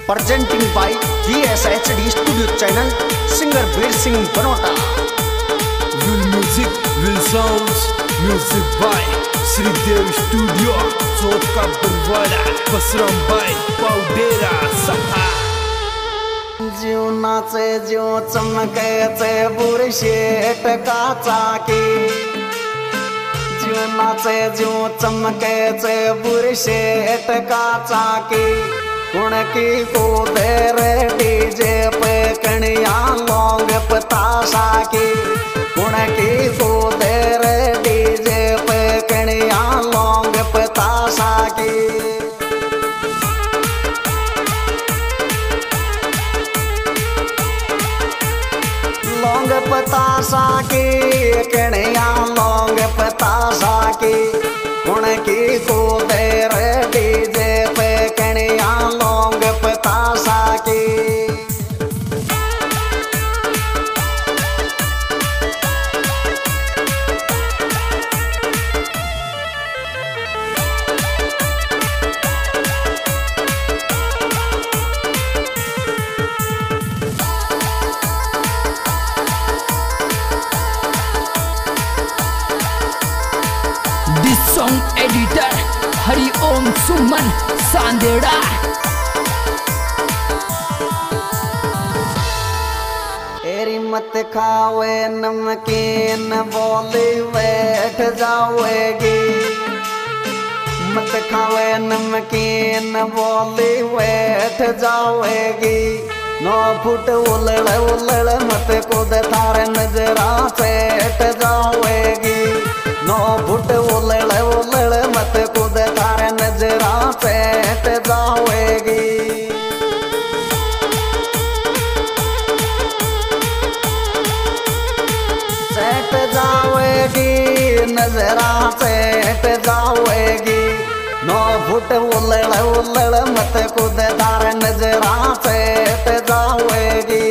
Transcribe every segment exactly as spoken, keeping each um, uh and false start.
presenting by D S H D Studio Channel, singer Veer Singh Banota. Will music, will sounds, music by Shri Dev Studio, Chot ka Barwara, Basram by Paudera Saha. जीव नाचे जीव चमकायचे बुरशेट का चाकी जीव नाचे जीव चमकायचे बुरशेट का चाकी कुण की कूदे रे डीजे पे कणिया लौंग पताशा की कुण की कूदे रे डीजे पे कणिया लौंग पताशा की लौंग पताशा की कणिया लौंग पताशा की कुण की कूदे रे डीजे पे कणिया लौंग पताशा की Song editor Hari Om Suman Sandera. तेरी मत खावे नमकीन बोली बैठ जाओगी मत खावे नमकीन बोली बैठ जाओगी नौ फुट उलड़ उलड़ मत कूद थारे नजरा सेठ जाओगी नौ फुट उलड़ उलड़ मत कूद थारे नजरा सेठ जाओगी सेठ जाओगी नजरा सेठ जाओगी नौ फुट उलड़ उलड़ मत कूद थारे नजरा सेठ जाओगी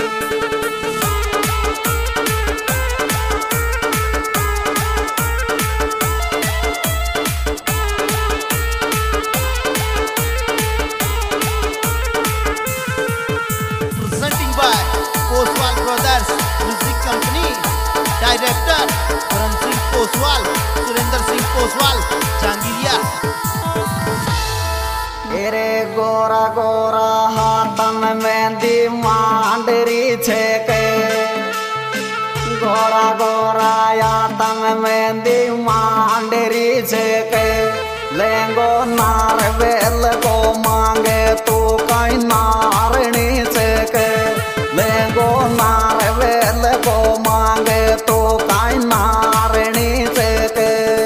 Presenting by Poswal Brothers Music Company. Director Karan Singh Poswal, Surendra Singh Poswal, Jangiriya. तेरे गोरा गोरा हाथन मेहंदी मांडरी छेके गोरा गोरा हाथन मेहंदी मांडरी छेके लेंगो नार बेल को मांगे तू कई नारणी छेके लेंगो नार बेल को मांगे तू कई नारणी छेके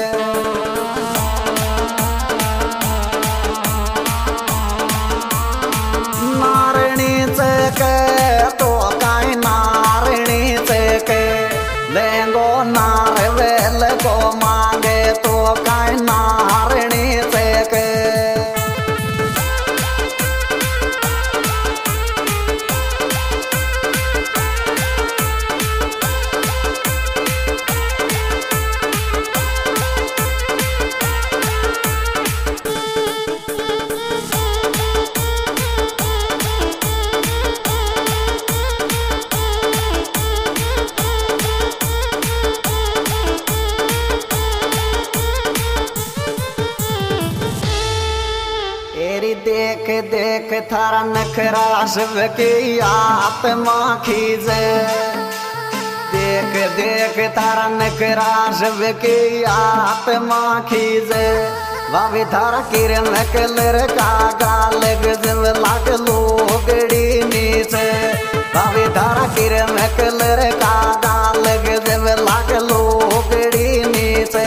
तो काई नारणी के लेंगो नार वेल को मांगे तो काई नारणी के देख देख थारा नखरा शिव की आत्मा खींचे देख देख थारा नखरा शिव की आत्मा खींचे भाभी थारा किरण कलर का गाल गजब लाग लोगड़ी नीचे भाभी थारा किरण कलर का गाल गजब लाग लोगड़ी नीचे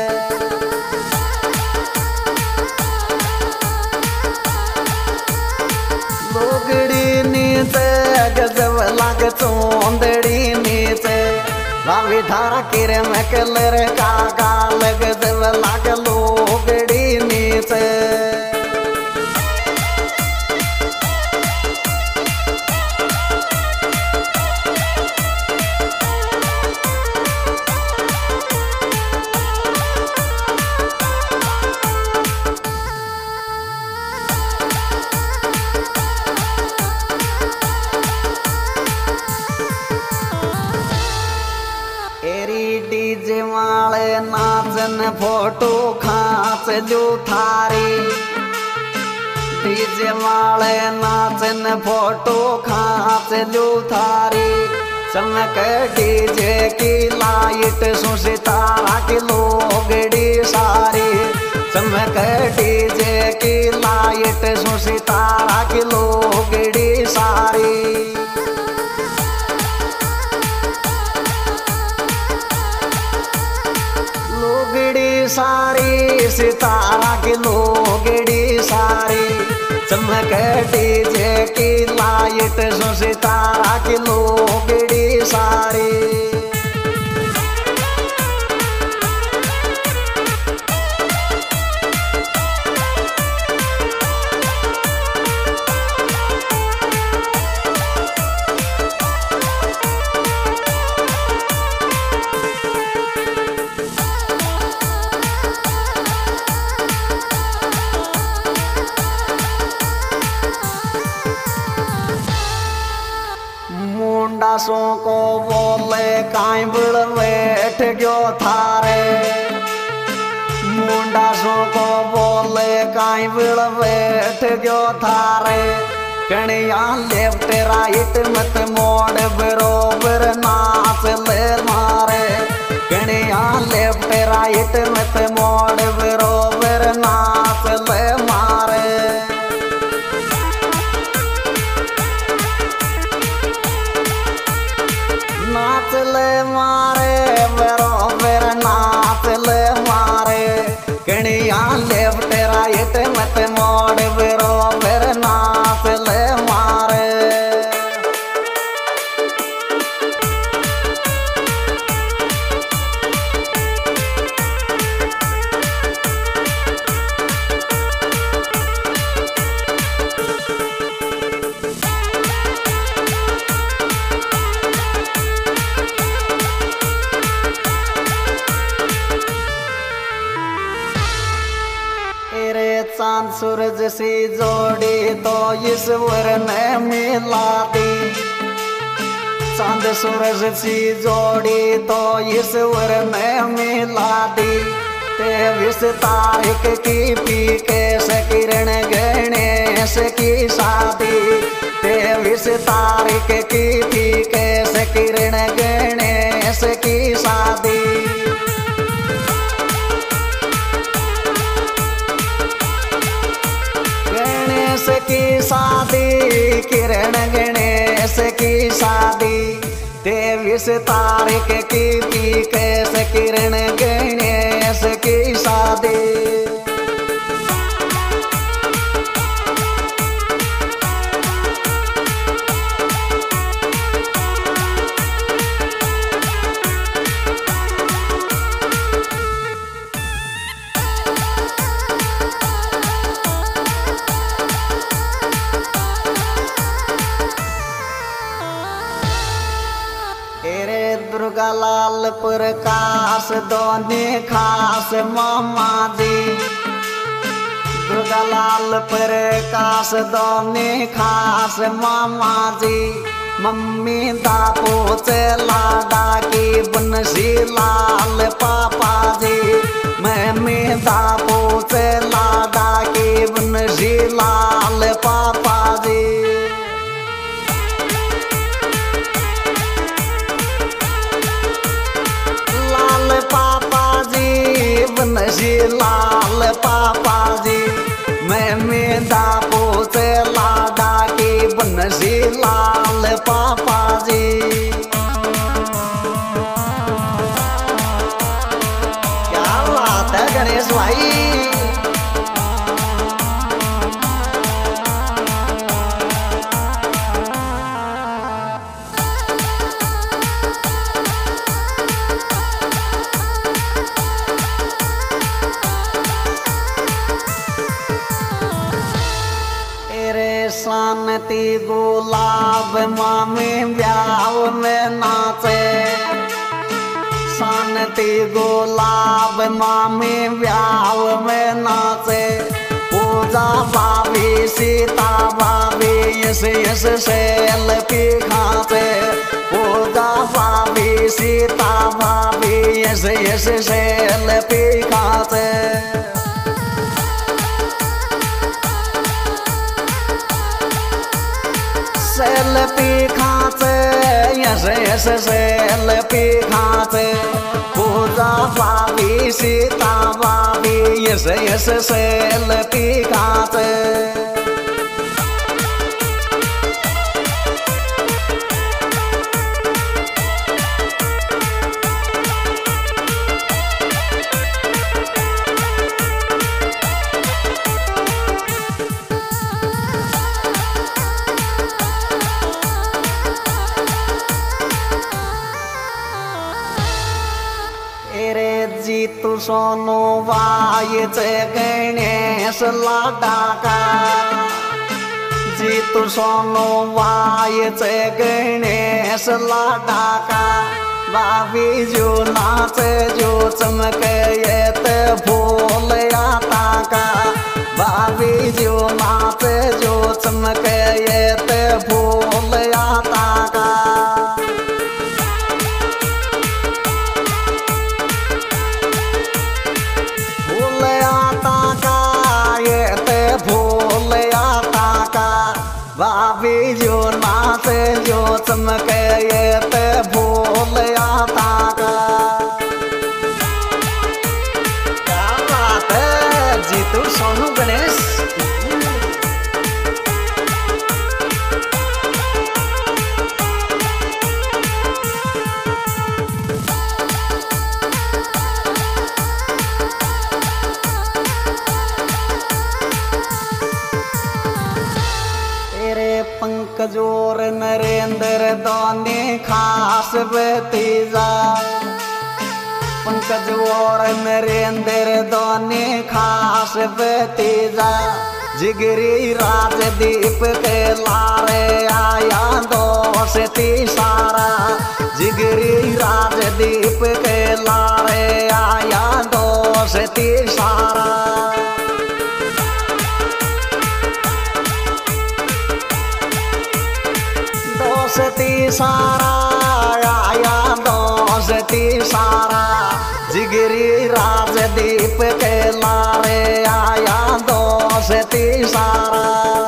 लोगड़ी नीचे गजब लाग चोंदड़ी नीचे भाभी धारा किरे में कलर का गाल गजब लाग लोगड़ी नीचे नाचन फोटो खाच लू थारी डीजे वाले नाचन फोटो खाच लू थारी चमक डीजे की लाइट सो सितारा की लोगड़ी सारी चमक डीजे की लाइट सो सितारा की लोगड़ी सारी लोगड़ी सारी सितारा की लोगड़ी सारी चमक डीजे की लाइट सो सितारा की लोगड़ी सारी मुंडासों को बोले काई बड़ बैठ गयो थारे मुंडासों को बोले काई बड़ बैठ गयो थारे कणिया लेफ्ट राइट मत मोड़ बरोबर नाच ले मारे कणिया लेफ्ट राइट मत मोड़ बरोबर नाच ले मारे नाच ले मारे बरोबर नाच ले मारे कणिया लेफ्ट राइट मत मोड़ बरोबर नाच ले मारे चांद सूरज सी जोड़ी तो ईश्वर ने मिला दी चांद सूरज सी जोड़ी तो ईश्वर ने मिला दी तेईस तारीख की पी के से किरण गणेश की शादी तेईस तारीख की पी के से किरण गणेश की शादी की शादी किरण गणेश की शादी तेईस तारीख की पी कैसे किरण गणेश की शादी दुर्गा लाल प्रकाश दोने खास मामा जी दुर्गा लाल प्रकाश दोने खास मामा जी मम्मी दापो से लाडा की बनसी लाल पापा जी मम्मी दापो से लाडा की बनसी लाल पापा जी पापा जी बनसी लाल पापा जी मैं मेदा पोसे लाडा की बनसी लाल पापा जी क्या बात है गणेश भाई शांति गुलाब मामी ब्याव में नाचे शांति गुलाब मामी ब्याव में नाचे पूजा भाभी सीता भाभी यस यस सेल्फी खाते पूजा भाभी सीता भाभी ऐसे ऐसे सेल्फी खाते सेल्फी खाते ऐसे ऐसे सेल्फी खाते पूजा भाभी सीता भाभी ऐसे ऐसे सेल्फी खाते जीतू सोनू वायचे गणेश लाडा का जीतू सोनू वायचे गणेश लाडा का बाबी जो नाच जो चमक येत भूल आता का बाबी जो नाच जो चमक येत भूल आता का बाबी जो नाच जो चमक येत भूल आता का क्या बात है जीतू सोनू गणेश पंकजोर नरेंद्र दोने खास भतीजा पंकजोर नरेंद्र दोने खास भतीजा जिगरी राजदीप के लारे आया दोस्ती सारा जिगरी राजदीप के लारे आया दोस्ती सारा दोस्ती सारा आया दोस्ती सारा जिगरी राजदीप के लारे आया दोस्ती सारा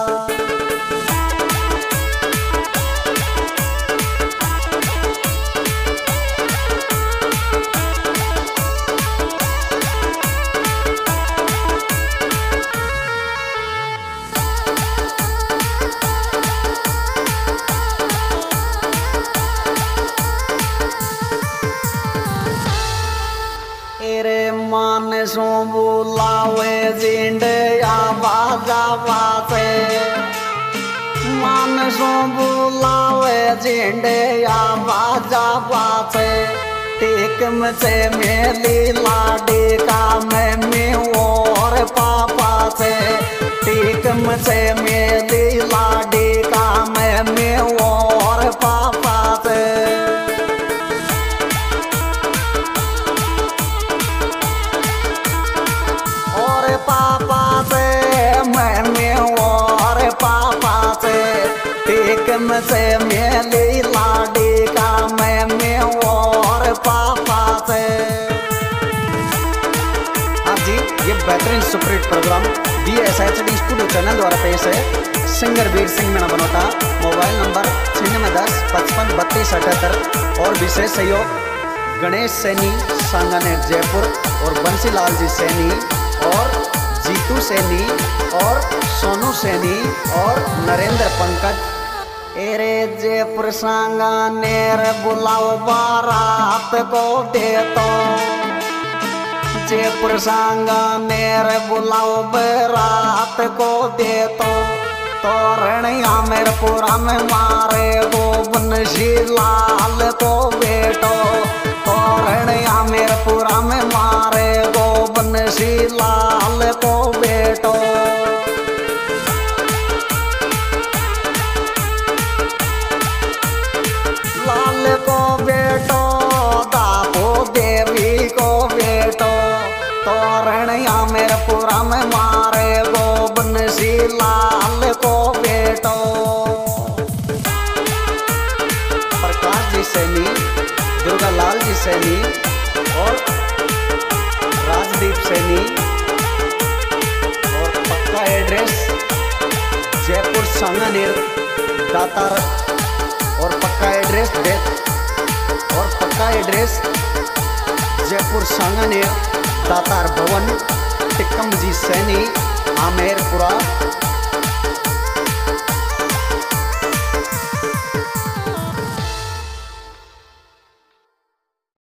सो बुलावे जिंडे आवाज आवाजे मान सो बुलावे जिंडे आवाज आवाजे टेक मचे मेली लाडी का मैं में और पापा से टेक मचे मेली लाडी का मैं में और पापा से पापा से मैं में और पापा से टेक मचे मेली लाडी का मैं में और पापा से आप जी ये बेहतरीन superhit programme D S H D studio channel द्वारा पेश है singer Veer Singh Meena Banota mobile number छिन्नवे दस पचपन बत्तीस अठहत्तर और विशेष सहयोग गणेश सैनी सांगानेर जयपुर और बंसीलाल जी सैनी और जीतू सैनी और सोनू सैनी और नरेंद्र पंकज एरे जयपुर सांगानेर बुलाओ बारात को दे तो जयपुर सांगानेर बुलाओ बारात को दे तो तोरणिया मेरे पुरा में मारे गो बंसी लाल को बेटो तोरणिया मेरे पुरा में मारे गो बंसी लाल को बेटो लाल को बेटो दापो देवी को बेटो तोरणिया मेरे पुरा में मारे गो बंसी लाल को बेटो प्रकाश दुर्गा लाल जी सैनी और राजदीप सैनी। और पक्का एड्रेस जयपुर सांगानेर दातार। और पक्का एड्रेस और पक्का एड्रेस जयपुर सांगानेर दातार भवन टिक्कम जी सैनी आमेरपुरा।